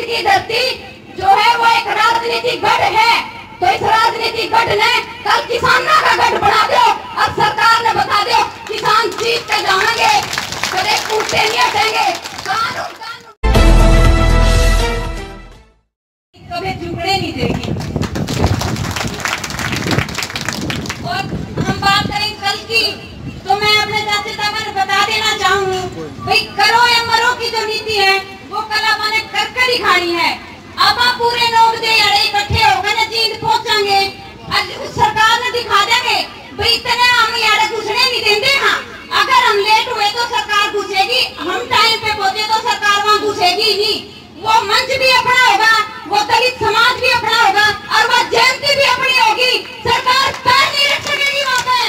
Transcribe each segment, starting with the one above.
की धरती जो है वो एक राजनीतिक गढ़ है, तो इस राजनीतिक गढ़ ने कल किसानों का गढ़ बना दो। अब सरकार ने बता दो किसान जीत के जाएंगे, कभी कूदते नहीं हटेंगे, कानून कभी झुकने नहीं देगी। और हम बात करें कल की, तो मैं अपने चाचे ताबा बता देना चाहूँ भाई करो या मरो की जो नीति है वो कल अपने कर ही खानी है। अब आप पूरे लोग दे अड़े इकट्ठे होकर न जीत पहुंचाएंगे, सरकार ने दिखा देंगे भाई इतने हम यार घुसने नहीं देंगे। हाँ अगर हम लेट हुए तो सरकार घुसेगी, हम टाइम पे पहुंचे तो सरकार वहाँ घुसेगी नहीं। वो मंच भी अपना होगा, वो दलित समाज भी अपना होगा और वो जयंती भी अपनी होगी। सरकार पैर नहीं रख सकेगी वहाँ पे।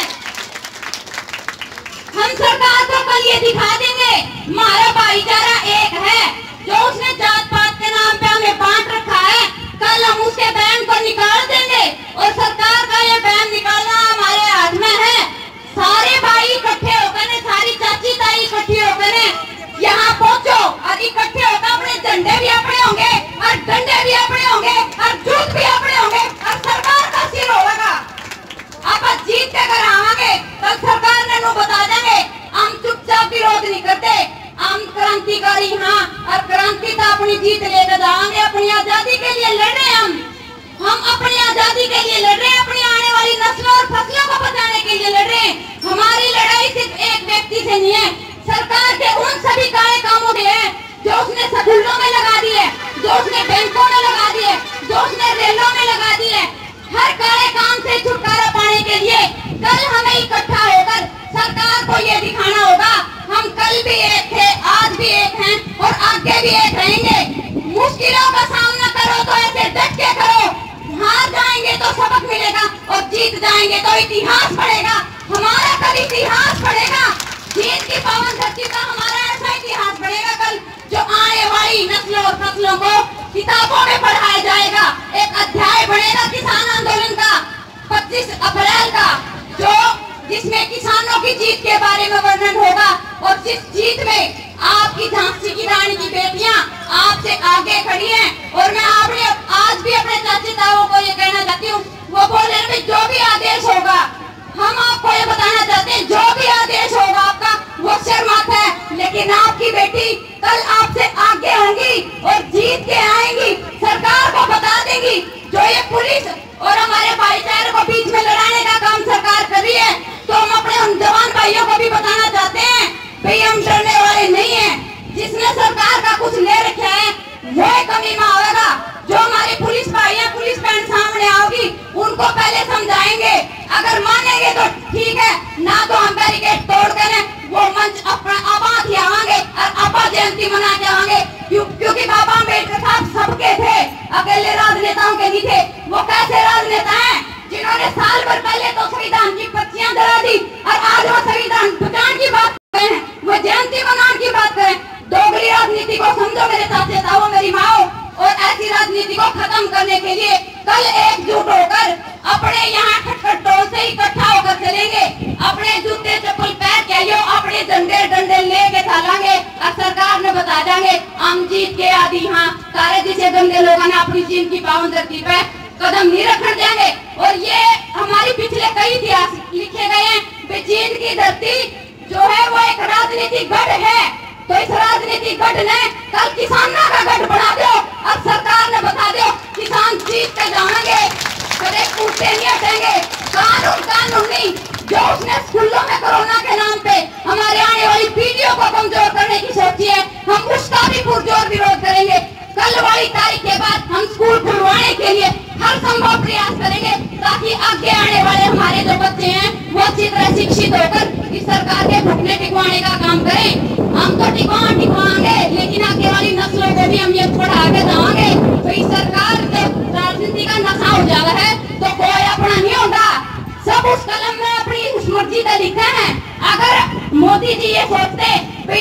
हम सरकार को कल ये दिखा देंगे हमारा भाईचारा एक है, जो उसने जात पात के नाम पे हमें बांट रखा है। कल हम उसके बैन को निकाल देंगे और सरकार का ये बैन निकालना हमारे हाथ में है। सारे भाई इकट्ठे होकर, सारी चाची ताई इकट्ठी होकर यहाँ पहुंचो और इकट्ठे होकर अपने झंडे भी अपने होंगे और डंडे भी अपने होंगे और जूत भी अपने होंगे और सरकार का सिर होगा। आप जीत के घर आवांगे, कल सरकार ने नो बता देंगे हम चुपचाप विरोध नहीं करते, हम क्रांतिकारी। हाँ और क्रांति तो अपनी जीत लेकर जाएंगे, अपनी आजादी के लिए लड़ रहे हैं हम अपनी आजादी के लिए लड़ रहे हैं, अपनी आने वाली नस्लों और फसलों को बचाने के लिए लड़ रहे हैं। हमारी लड़ाई सिर्फ एक व्यक्ति से नहीं है, सरकार के उन सभी काले कामों के हैं जो उसने स्कूलों में लगा दिए, जो उसने बैंकों में लगा दिए, जो उसने रेलों में लगा दिए। हर काले काम से छुटकारा पाने के लिए कल हमें इकट्ठा होकर सरकार को ये दिखाना होगा हम कल भी एक थे, आज भी एक हैं और आगे भी एक रहेंगे। मुश्किलों का सामना करो तो ऐसे डट के करो, हार जाएंगे तो सबक मिलेगा और जीत जाएंगे तो इतिहास पढ़ेगा, हमारा कल इतिहास पढ़ेगा। जीत की पावन धरती का हमारा ऐसा इतिहास पढ़ेगा कल, जो आने वाली नस्लों और फसलों को किताबों में पढ़ाया जाएगा। एक अध्याय बनेगा किसान आंदोलन का 25 अप्रैल का, जो जिसमें किसानों की जीत के बारे में वर्णन होगा और जिस जीत में आपकी झांसी की रानी की बेटियां आपसे आगे खड़ी हैं। और मैं आपने आज भी अपने चाची ताओं को ये कहना चाहती हूँ, वो बोले भाई जो भी आदेश होगा, हम आपको ये बताना चाहते हैं जो भी आदेश होगा आपका वो शर्मात है, लेकिन आपकी बेटी कल आपसे आगे होंगी और जीत के आएंगी। सरकार को बता देंगी जो ये पुलिस और हमारे भाईचारे को बीच में लड़ाने का काम सरकार कर रही है, तो हम अपने उन जवान भाइयों को भी बताना चाहते हैं भाई हम डरने वाले नहीं हैं। जिसने सरकार का कुछ ले रखा है वो कमी में आएगा। जो हमारी पुलिस भाइयां पुलिस बहन सामने आओगी उनको पहले समझाएंगे, अगर मानेंगे तो ठीक है, ना तो हम बैरिकेड तोड़ कर वो मंच अपना आबाद ही आवांगे और आपा जयंती मना के आवांगे। क्योंकि बाबा अम्बेडकर साहब सबके थे, अकेले राजनेताओं के नहीं थे। वो कैसे राजनेता हैं जिन्होंने साल भर पहले तो संविधान की पत्तियां जला दी और आज वो संविधान बचाने की बात कर रहे हैं, वो जयंती मनाने की बात करें। डोगरी राजनीति को समझो मेरे चाचे ताओ, मेरी माओ, और ऐसी राजनीति को खत्म करने के लिए कल एकजुट होकर अपने यहाँ खटखटों से इकट्ठा होकर चलेंगे। अपने जूते चप्पल पैर के आइयो, अपने डंडे डंडे लेके चलेंगे और सरकार ने बता देंगे हम जीत के आदि। हाँ सारे जिसे गंदे लोगों ने अपनी जीत की पावन धरती पे कदम नहीं रखने देंगे। और ये हमारी पिछले कई इतिहास लिखे गए हैं, जीत की धरती जो है वो एक राजनीतिक गढ़ है, तो इस राजनीतिक गढ़ ने कल किसानों का गढ़ बना दो। अब सरकार ने बता दो किसान जीत के जाएंगे, कभी कूदते नहीं हटेंगे, कानून कानून नहीं। जो उसने स्कूलों में कोरोना के नाम पे हमारे आने वाली पीढ़ियों को कमजोर करने की सोची है, हम उसका भी पुरजोर विरोध करेंगे। कल वाली तारीख के बाद हम स्कूल खुलवाने के लिए हर संभव प्रयास करेंगे ताकि आगे आने वाले हमारे जो बच्चे हैं वो अच्छी तरह शिक्षित होकर इस सरकार के घुटने टिकवाने का काम करें। हम तो टिकवाएंगे लेकिन आगे वाली नस्लों को भी हम ये पढ़ा के जाएंगे। तो इस सरकार जब राजनीति का नशा हो जाता है तो कोई अपना नहीं होता, सब उस कलम में अपनी उस मर्जी का लिखा है। अगर मोदी जी ये सोचते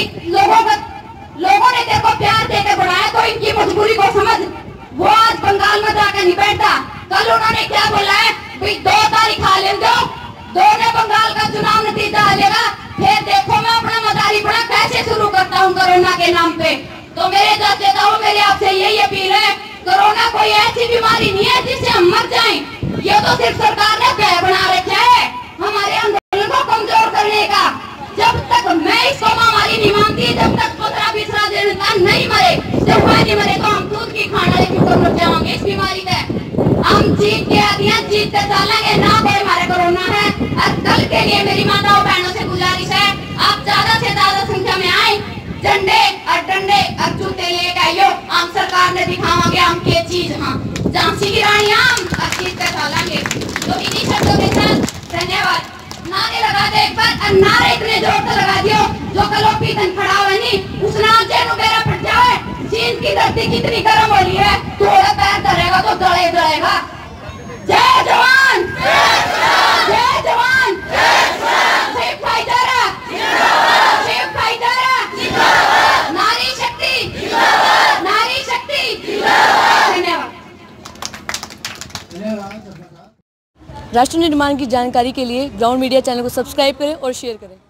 भाई लोगों ने तेरे को प्यार देकर बढ़ाया तो इनकी मजबूरी को समझ, वो आज बंगाल में जाकर नहीं बैठता। कल उन्होंने क्या बोला है भाई 2 तारीख आ ले दो, 2 ने बंगाल का चुनाव नतीजा आ जाएगा, फिर देखो मैं अपना मदारी बड़ा कैसे शुरू करता हूँ कोरोना के नाम पे। तो मेरे चाचे ताऊ मेरी आपसे यही अपील है बीमारी नहीं है जिससे हम मर जाएं। ये तो सिर्फ सरकार ने भय बना रखा है हमारे आंदोलन को कमजोर करने का। जब तक मैं इसको महामारी नहीं मानती, जब तक 15-20 जनता नहीं मरे, जब नहीं मरे तो हम दूध की खाने वाले क्यों मर जाएंगे इस बीमारी से। हम जीत के आती हैं, जीतते चलेंगे ना। कोई हमारे कोरोना है। और कल के लिए मेरी माताओं बहनों से गुजारिश है, आप ज्यादा से ज्यादा संख्या में आए, झंडे और डंडे और जूते लेके आइयो। हम सरकार ने दिखावांगे हम के चीज। हाँ, झांसी की रानी हम और जीतते चलेंगे। तो इन्हीं शब्दों के साथ धन्यवाद। नारे लगा दे एक बार, और नारे इतने जोर से लगा दियो जो कलो पीतन खड़ा हुआ नहीं उस नाच जेनु मेरा फट जाए। चीन की धरती कितनी गर्म हो रही है, थोड़ा पैर धरेगा तो गलेगा। जय जवान, जय जवान, शिव भाईचारा, शिव भाईचारा, नारी शक्ति, नारी शक्ति। धन्यवाद। राष्ट्र निर्माण की जानकारी के लिए ग्राउंड मीडिया चैनल को सब्सक्राइब करें और शेयर करें।